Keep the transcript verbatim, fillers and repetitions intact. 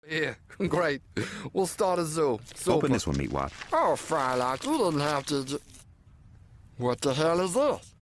Yeah, great. We'll start a zoo. Super. Open this one, Meatwad. Oh, Frylock, you didn't have to... What the hell is this?